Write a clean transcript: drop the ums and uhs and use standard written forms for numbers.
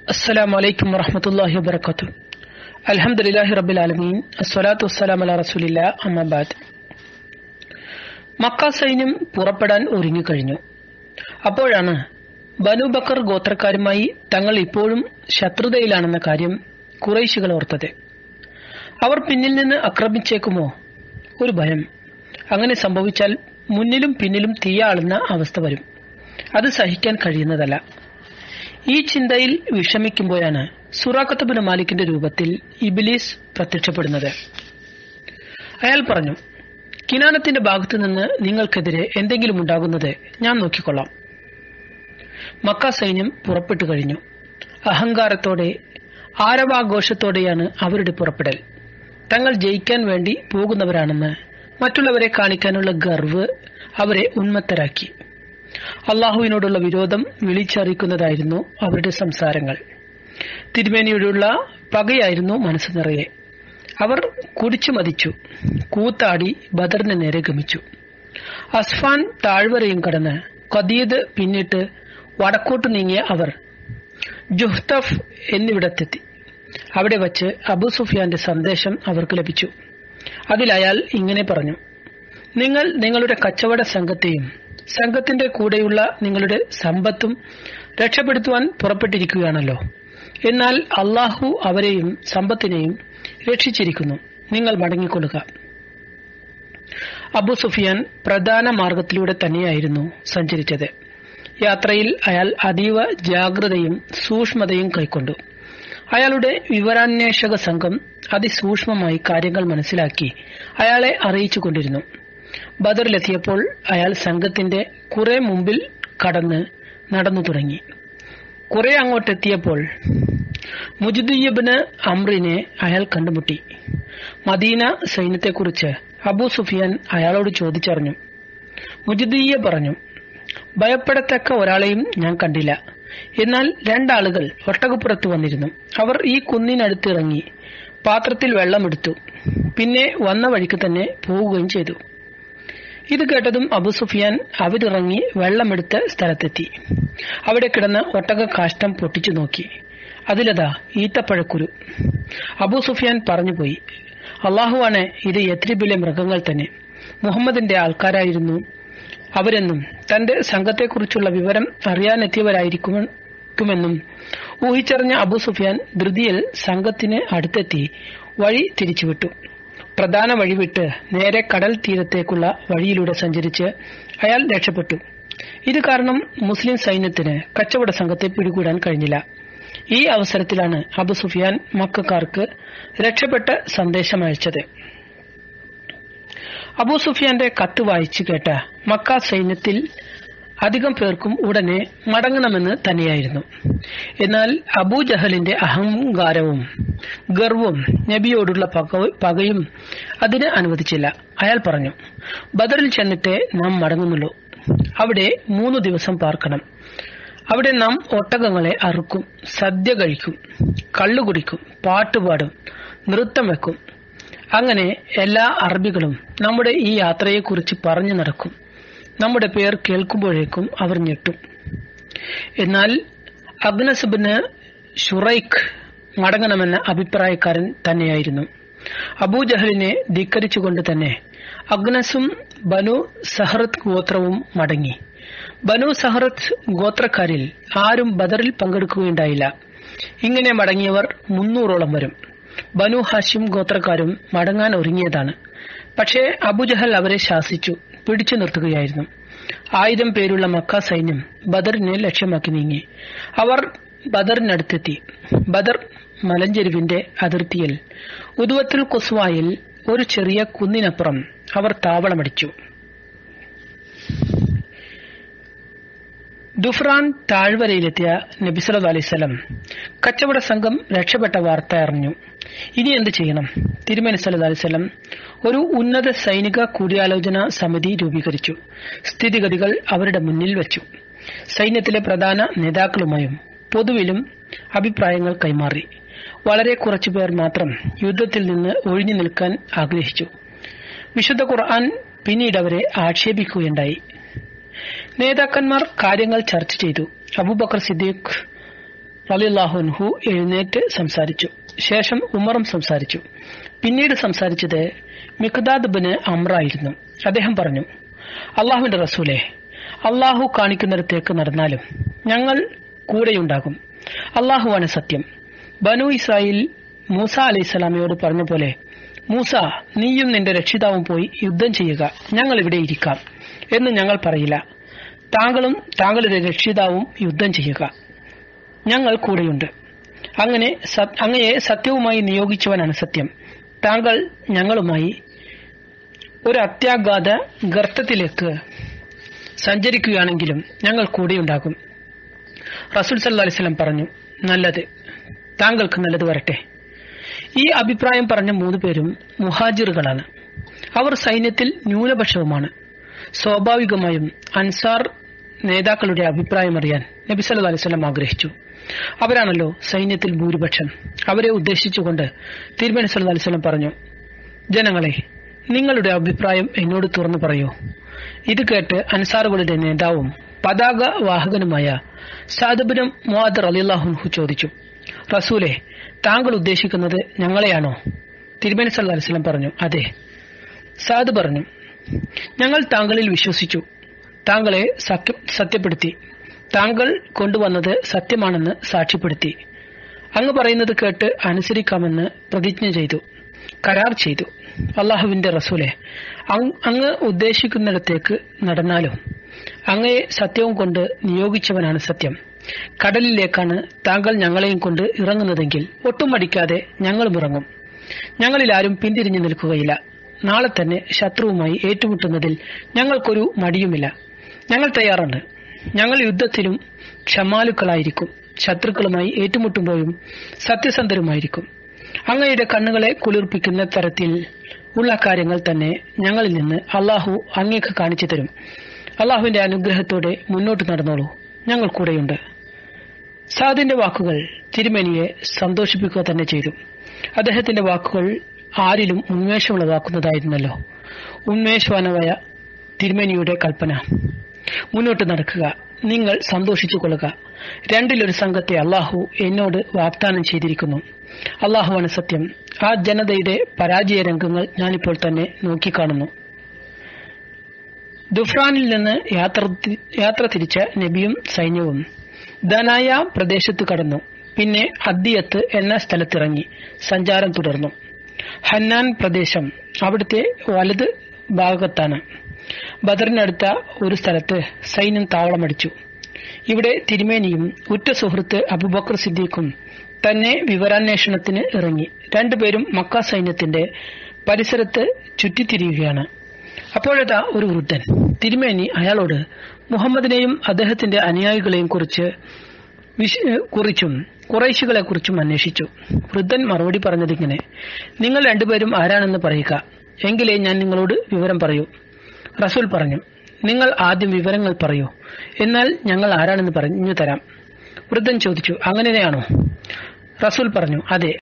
അസ്സലാമു അലൈക്കും വറഹ്മത്തുള്ളാഹി വബറകാതുഹു. അൽഹംദുലില്ലാഹി റബ്ബിൽ ആലമീൻ. അസ്സലാത്തു വസ്സലാമു അലാ റസൂലില്ലാ. അമ്മാ ബഅദ്. മക്ക സൈന്യം പുറപ്പെടാൻ ഒരുങ്ങിക്കഴിഞ്ഞു. അപ്പോഴാണ് ബനു ബക്കർ ഗോത്രക്കാരുമായി തങ്ങൾ ഇപ്പോഴും ശത്രുതയിലാണെന്ന കാര്യം ഖുറൈശികൾ ഓർത്തത്. അവർ പിന്നിൽ നിന്ന് ആക്രമിച്ചേക്കുമോ? ഒരു ഭയം. അങ്ങനെ സംഭവിച്ചാൽ മുന്നിലും പിന്നിലും തീയാളുന്ന അവസ്ഥ വരും. അത് സഹിക്കാൻ കഴിയുന്നതല്ല. ഈ ചിന്തയിൽ വിഷമിക്കുമ്പോഴാണ് സുറാഖത്ത് ബിൻ മാലിക്കിന്റെ രൂപത്തിൽ ഇബ്ലീസ് പ്രത്യക്ഷപ്പെടുന്നത്. അയാൾ പറഞ്ഞു, കിനാനത്തിന്റെ ഭാഗത്തു നിന്ന് നിങ്ങൾക്കെതിരെ എന്തെങ്കിലും ഉണ്ടാകുന്നത് ഞാൻ നോക്കിക്കൊള്ളാം. മക്ക സൈന്യം പുറപ്പെട്ടു കഴിഞ്ഞു. അഹങ്കാരത്തോടെ ആരവാഘോഷത്തോടെയാണ് അവരുടെ പുറപ്പെടൽ. തങ്ങൾ ജയിക്കാൻ വേണ്ടി പോകുന്നവരാണെന്ന് മറ്റുള്ളവരെ കാണിക്കാനുള്ള ഗർവ് അവരെ ഉന്മത്തരാക്കി. അള്ളാഹുവിനോടുള്ള വിരോധം വിളിച്ചറിയിക്കുന്നതായിരുന്നു അവരുടെ സംസാരങ്ങൾ. തിരുമേനിയോടുള്ള പകയായിരുന്നു മനസ്സ് നിറയെ. അവർ കുടിച്ചു മതിച്ചു, കൂത്താടി ബദറിന് നേരെ ഗമിച്ചു. അസ്ഫാൻ താഴ്വരയും കടന്ന് ഖദീദ് പിന്നിട്ട് വടക്കോട്ട് നീങ്ങിയ അവർ ജുഹ്തഫ് എന്നിവിടത്തെത്തി. അവിടെ വച്ച് അബൂ സുഫിയാന്റെ സന്ദേശം അവർക്ക് ലഭിച്ചു. അതിൽ അയാൾ ഇങ്ങനെ പറഞ്ഞു: നിങ്ങൾ നിങ്ങളുടെ കച്ചവട സംഘത്തിന്റെ കൂടെയുള്ള നിങ്ങളുടെ സമ്പത്തും രക്ഷപ്പെടുത്തുവാൻ പുറപ്പെട്ടിരിക്കുകയാണല്ലോ. എന്നാൽ അള്ളാഹു അവരെയും സമ്പത്തിനെയും രക്ഷിച്ചിരിക്കുന്നു. നിങ്ങൾ മടങ്ങിക്കൊള്ളുക. അബൂ സുഫിയാൻ പ്രധാന മാർഗത്തിലൂടെ തന്നെയായിരുന്നു സഞ്ചരിച്ചത്. യാത്രയിൽ അയാൾ അതീവ ജാഗ്രതയും സൂക്ഷ്മതയും കൈക്കൊണ്ടു. അയാളുടെ വിവരാന്വേഷക സംഘം അതിസൂക്ഷ്മമായി കാര്യങ്ങൾ മനസ്സിലാക്കി അയാളെ അറിയിച്ചുകൊണ്ടിരുന്നു. ബദറിലെത്തിയപ്പോൾ അയാൾ സംഘത്തിന്റെ കുറെ മുമ്പിൽ കടന്ന് നടന്നു തുടങ്ങി. കുറെ അങ്ങോട്ടെത്തിയപ്പോൾ മുജ്ദിയ്യിബ്ന് അംറിനെ അയാൾ കണ്ടുമുട്ടി. മദീന സൈന്യത്തെക്കുറിച്ച് അബൂ സുഫിയാൻ അയാളോട് ചോദിച്ചറിഞ്ഞു. മുജ്ദിയ്യ പറഞ്ഞു, ഭയപ്പെടത്തക്ക ഒരാളെയും ഞാൻ കണ്ടില്ല. എന്നാൽ രണ്ടാളുകൾ ഒട്ടകപ്പുറത്ത് വന്നിരുന്നു. അവർ ഈ കുന്നിനടുത്തിറങ്ങി പാത്രത്തിൽ വെള്ളമെടുത്തു. പിന്നെ വന്ന വഴിക്ക് തന്നെ പോവുകയും ചെയ്തു. ഇത് കേട്ടതും അബൂ സുഫിയാൻ അവരിറങ്ങി വെള്ളമെടുത്ത സ്ഥലത്തെത്തി. അവിടെ കിടന്ന ഒട്ടക കാഷ്ടം പൊട്ടിച്ചു നോക്കി. അതിലതാ ഈത്തപ്പഴക്കുരു. അബൂ സുഫിയാൻ പറഞ്ഞുപോയി, അള്ളാഹുവാണ്, ഇത് യത്രിബിലെ മൃഗങ്ങൾ തന്നെ, മുഹമ്മദിന്റെ ആൾക്കാരായിരുന്നു അവരെന്നും തന്റെ സംഘത്തെക്കുറിച്ചുള്ള വിവരം അറിയാനെത്തിയവരായിരിക്കുമെന്നും ഊഹിച്ചറിഞ്ഞ അബൂ സുഫിയാൻ ധൃതിയിൽ സംഘത്തിന് അടുത്തെത്തി വഴി തിരിച്ചുവിട്ടു. പ്രധാന വഴി വിട്ട് നേരെ കടൽ തീരത്തേക്കുള്ള വഴിയിലൂടെ സഞ്ചരിച്ച് അയാൾ രക്ഷപ്പെട്ടു. ഇത് കാരണം മുസ്ലിം സൈന്യത്തിന് കച്ചവട സംഘത്തെ പിടികൂടാൻ കഴിഞ്ഞില്ല. ഈ അവസരത്തിലാണ് അബൂ സുഫിയാൻ മക്കക്കാർക്ക് രക്ഷപ്പെട്ട സന്ദേശമയച്ചത്. അബൂ സുഫിയാന്റെ കത്ത് വായിച്ചു കേട്ട മക്ക സൈന്യത്തിൽ അധികം പേർക്കും ഉടനെ മടങ്ങണമെന്ന് തന്നെയായിരുന്നു. എന്നാൽ അബൂജഹലിന്റെ അഹങ്കാരവും ഗർവും നബിയോടുള്ള പകയും അതിന് അനുവദിച്ചില്ല. അയാൾ പറഞ്ഞു, ബദറിൽ ചെന്നിട്ടേ നാം മടങ്ങുന്നുള്ളൂ. അവിടെ 3 ദിവസം പാർക്കണം. അവിടെ നാം ഒട്ടകങ്ങളെ അറുക്കും, സദ്യ കഴിക്കും, കള്ളുകുടിക്കും, പാട്ടുപാടും, നൃത്തം വെക്കും. അങ്ങനെ എല്ലാ അറബികളും നമ്മുടെ ഈ യാത്രയെക്കുറിച്ച് പറഞ്ഞു നടക്കും. നമ്മുടെ പേർ കേൾക്കുമ്പോഴേക്കും അവർ ഞെട്ടും. എന്നാൽ അഗ്നസ് ബിൻ ഷുറൈഖ് മടങ്ങണമെന്ന അഭിപ്രായക്കാരൻ തന്നെയായിരുന്നു. അബൂജഹലിനെ ധിക്കരിച്ചുകൊണ്ട് തന്നെ അഗ്നസും ബനു സഹറത്ത് ഗോത്രവും മടങ്ങി. ബനു സഹറത്ത് ഗോത്രക്കാരിൽ ആരും ബദറിൽ പങ്കെടുക്കുകയുണ്ടായില്ല. ഇങ്ങനെ മടങ്ങിയവർ 300ഓളം വരും. ബനു ഹാഷിം ഗോത്രക്കാരും മടങ്ങാൻ ഒരുങ്ങിയതാണ്. പക്ഷേ അബൂജഹൽ അവരെ ശാസിച്ചു പിടിച്ചു നിർത്തുകയായിരുന്നു. 1000 പേരുള്ള മക്ക സൈന്യം ബദറിനെ ലക്ഷ്യമാക്കി നീങ്ങി. അവർ ബദറിനടുത്തെത്തി. ബദർ മലഞ്ചെരുവിന്റെ അതിർത്തിയിൽ ഉദ്വത്തുൽ ഖുസ്വായിൽ ഒരു ചെറിയ കുന്നിനപ്പുറം അവർ താവളമടിച്ചു. ദുഫ്രാൻ താഴ്വരയിലെത്തിയ നബി സല്ലല്ലാഹു അലൈഹി വസല്ലം കച്ചവട സംഘം രക്ഷപ്പെട്ട വാർത്ത അറിഞ്ഞു. ഇനി എന്ത് ചെയ്യണം? തിരുമേനി സല്ലല്ലാഹു അലൈഹി വസല്ലം ഒരു ഉന്നത സൈനിക കൂടിയാലോചന സമിതി രൂപീകരിച്ചു. സ്ഥിതിഗതികൾ അവരുടെ മുന്നിൽ വെച്ചു. സൈന്യത്തിലെ പ്രധാന നേതാക്കളുമായും പൊതുവിലും അഭിപ്രായങ്ങൾ കൈമാറി. വളരെ കുറച്ചുപേർ മാത്രം യുദ്ധത്തിൽ നിന്ന് ഒഴിഞ്ഞു നിൽക്കാൻ ആഗ്രഹിച്ചു. വിശുദ്ധ ഖുർആൻ പിന്നീട് അവരെ ആക്ഷേപിക്കുകയുണ്ടായി. നേതാക്കന്മാർ കാര്യങ്ങൾ ചർച്ച ചെയ്തു. അബൂബക്കർ സിദ്ദീഖ് റളിയല്ലാഹു അൻഹു എഴുന്നേറ്റ് സംസാരിച്ചു. ശേഷം ഉമറും സംസാരിച്ചു. പിന്നീട് സംസാരിച്ചത് മിഖ്ദാദ് ഇബ്നു അംർ ആയിരുന്നു. അദ്ദേഹം പറഞ്ഞു, അള്ളാഹുവിന്റെ റസൂലേ, അള്ളാഹു കാണിക്കുന്നിടത്തേക്ക് നടന്നാലും ഞങ്ങൾ കൂടെയുണ്ടാകും. അള്ളാഹുവാണ് സത്യം. ബനു ഇസ്രായേൽ മൂസ അലൈഹിസ്സലാമയോട് പറഞ്ഞ പോലെ, മൂസ, നീയും നിന്റെ രക്ഷിതാവും പോയി യുദ്ധം ചെയ്യുക, ഞങ്ങൾ ഇവിടെ ഇരിക്കാം എന്ന് ഞങ്ങൾ പറയില്ല. താങ്കളും താങ്കളുടെ രക്ഷിതാവും യുദ്ധം ചെയ്യുക, ഞങ്ങൾ കൂടെയുണ്ട്. അങ്ങയെ സത്യവുമായി നിയോഗിച്ചവനാണ് സത്യം. താങ്കൾ ഞങ്ങളുമായി ഒരു അത്യാഘാത ഗർത്തത്തിലേക്ക് സഞ്ചരിക്കുകയാണെങ്കിലും ഞങ്ങൾ കൂടെയുണ്ടാകും. റസൂൽ സല്ലല്ലാഹു അലൈഹി വസല്ലം പറഞ്ഞു, നല്ലത്, താങ്കൾക്ക് നല്ലത് വരട്ടെ. ഈ അഭിപ്രായം പറഞ്ഞ 3 പേരും മുഹാജിറുകളാണ്. അവർ സൈന്യത്തിൽ ന്യൂനപക്ഷവുമാണ്. സ്വാഭാവികമായും അൻസാർ നേതാക്കളുടെ അഭിപ്രായം അറിയാൻ നബി സല്ലല്ലാഹു അലൈഹി വസല്ലം ആഗ്രഹിച്ചു. അവരാണല്ലോ സൈന്യത്തിൽ ഭൂരിപക്ഷം. അവരെ ഉദ്ദേശിച്ചുകൊണ്ട് തിരുമേനി സല്ലല്ലാഹു അലൈഹി വസല്ലം പറഞ്ഞു, ജനങ്ങളെ, നിങ്ങളുടെ അഭിപ്രായം എന്നോട് തുറന്നു പറയൂ. ഇത് കേട്ട് അൻസാറുകളുടെ നേതാവും പതാക വാഹകനുമായ സഅദ് ഇബ്നു മുആദ് റളിയല്ലാഹു അൻഹു ചോദിച്ചു, റസൂലേ, താങ്കൾ ഉദ്ദേശിക്കുന്നത് ഞങ്ങളെയാണോ? തിരുമേനി സല്ലല്ലാഹു അലൈഹി വസല്ലം പറഞ്ഞു, അതെ. സഅദ് പറഞ്ഞു, ഞങ്ങൾ താങ്കളിൽ വിശ്വസിച്ചു, താങ്കളെ സത്യപ്പെടുത്തി, താങ്കൾ കൊണ്ടുവന്നത് സത്യമാണെന്ന് സാക്ഷ്യപ്പെടുത്തി. അങ്ങ് പറയുന്നത് കേട്ട് അനുസരിക്കാമെന്ന് പ്രതിജ്ഞ ചെയ്തു, കരാർ ചെയ്തു. അള്ളാഹുവിന്റെ റസൂലെ, അങ്ങ് ഉദ്ദേശിക്കുന്നിടത്തേക്ക് നടന്നാലും അങ്ങയെ സത്യവും കൊണ്ട് നിയോഗിച്ചവനാണ് സത്യം. കടലിലേക്കാണ് താങ്കൾ ഞങ്ങളെയും കൊണ്ട് ഇറങ്ങുന്നതെങ്കിൽ ഒട്ടും മടിക്കാതെ ഞങ്ങളും ഇറങ്ങും. ഞങ്ങളിൽ ആരും പിന്തിരിഞ്ഞു നിൽക്കുകയില്ല. നാളെ തന്നെ ശത്രുവുമായി ഏറ്റുമുട്ടുന്നതിൽ ഞങ്ങൾക്കൊരു മടിയുമില്ല. ഞങ്ങൾ തയ്യാറാണ്. ഞങ്ങൾ യുദ്ധത്തിലും ക്ഷമാലുക്കളായിരിക്കും. ശത്രുക്കളുമായി ഏറ്റുമുട്ടുമ്പോഴും സത്യസന്ധരുമായിരിക്കും. അങ്ങയുടെ കണ്ണുകളെ കുളിർപ്പിക്കുന്ന തരത്തിൽ ഉള്ള കാര്യങ്ങൾ തന്നെ ഞങ്ങളിൽ നിന്ന് അള്ളാഹു അങ്ങേക്ക് കാണിച്ചു തരും. അള്ളാഹുവിന്റെ അനുഗ്രഹത്തോടെ മുന്നോട്ട് നടന്നോളൂ, ഞങ്ങൾ കൂടെയുണ്ട്. സാദിന്റെ വാക്കുകൾ തിരുമേനിയെ സന്തോഷിപ്പിക്കുക തന്നെ ചെയ്തു. അദ്ദേഹത്തിന്റെ വാക്കുകൾ ആരിലും ഉന്മേഷമുള്ളതാക്കുന്നതായിരുന്നല്ലോ. ഉന്മേഷവാനായ തിരുമേനിയുടെ കൽപ്പന, മുന്നോട്ട് നടക്കുക, നിങ്ങൾ സന്തോഷിച്ചു കൊള്ളുക. 2 സംഘത്തെ അള്ളാഹു എന്നോട് വാഗ്ദാനം ചെയ്തിരിക്കുന്നു. അള്ളാഹുവാണ് സത്യം. ആ ജനതയുടെ പരാജയ രംഗങ്ങൾ ഞാനിപ്പോൾ തന്നെ നോക്കിക്കാണുന്നു. ദുഫ്രാനിൽ നിന്ന് യാത്ര തിരിച്ച നബിയും സൈന്യവും ദനായ പ്രദേശത്ത് കടന്നു. പിന്നെ അദ്ദിയത്ത് എന്ന സ്ഥലത്തിറങ്ങി സഞ്ചാരം തുടർന്നു. ഹന്നാൻ പ്രദേശം അവിടുത്തെ വലത് ഭാഗത്താണ്. ബദറിനടുത്ത ഒരു സ്ഥലത്ത് സൈന്യം താവളമടിച്ചു. ഇവിടെ തിരുമേനിയും ഉറ്റ സുഹൃത്ത് അബൂബക്കർ സിദ്ദീഖും തന്നെ വിവരാന്വേഷണത്തിന് ഇറങ്ങി. 2 പേരും മക്ക സൈന്യത്തിന്റെ പരിസരത്ത് ചുറ്റിത്തിരിയുകയാണ്. അപ്പോഴതാ ഒരു വൃദ്ധൻ. തിരുമേനി അയാളോട് മുഹമ്മദിനെയും അദ്ദേഹത്തിന്റെ അനുയായികളെയും കുറിച്ചും ഖുറൈശികളെ കുറിച്ചും അന്വേഷിച്ചു. വൃദ്ധൻ മറുപടി പറഞ്ഞതിങ്ങനെ, നിങ്ങൾ 2 പേരും ആരാണെന്ന് പറയുക, എങ്കിലേ ഞാൻ നിങ്ങളോട് വിവരം പറയൂ. റസൂൽ പറഞ്ഞു, നിങ്ങൾ ആദ്യം വിവരങ്ങൾ പറയൂ, എന്നാൽ ഞങ്ങൾ ആരാണെന്ന് പറഞ്ഞു തരാം. വൃദ്ധൻ ചോദിച്ചു, അങ്ങനെയാണോ? റസൂൽ പറഞ്ഞു, അതെ,